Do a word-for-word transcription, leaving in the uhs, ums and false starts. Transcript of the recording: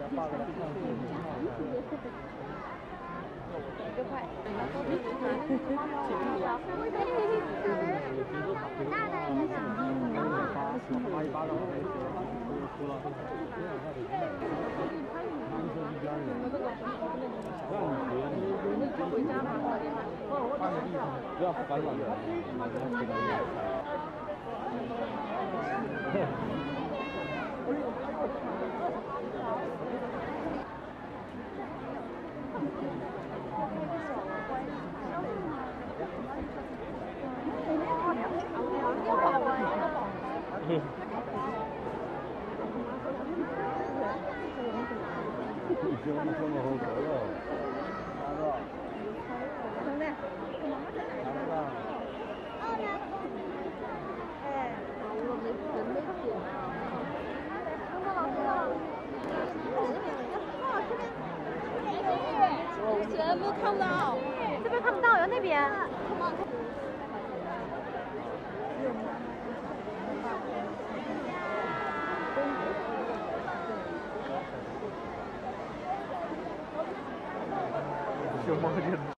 个快。 不要翻了。你这么这么好喝了？ 兄弟，哎，我没人没点。看到了，看到了。全部看不到，这边看不到，有那边。 熊猫见。